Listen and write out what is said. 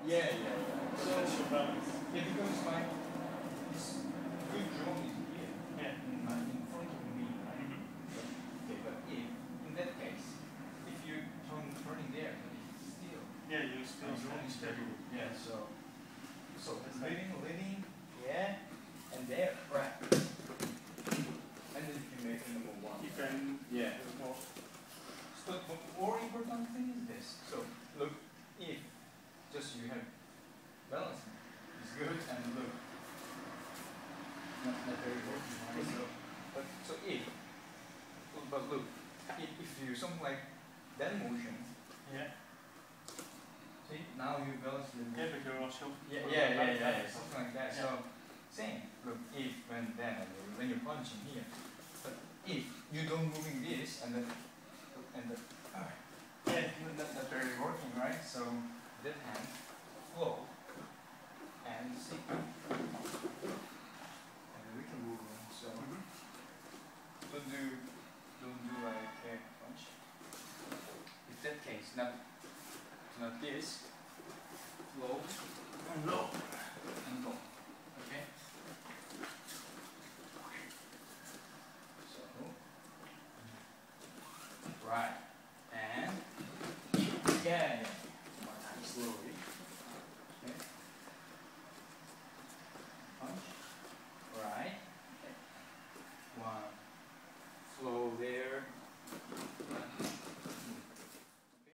Yeah, yeah, yeah. So that's your balance. Yeah, because my this good drum is here. Yeah. In front of me, right? Mm-hmm. Okay, but if in that case, if you turning there, it's still Yeah, you're still drum is steady. steady. Yeah, so That's leading, yeah, and there, right. And then you can make a number one. You can. Yeah. Well, But more important thing is this. So look, if just you have balance is good and look not very working, right? So if but look, if you do something like that motion, yeah. see now you balance the Yeah, but you're also. yeah, something like that. Yeah. So same, look, if when then and when you're punching here. But if you don't moving this and then Yeah. not very working, right? So that hand flow and see. And we can move on. So don't do like a punch. If that case, not this, low And low.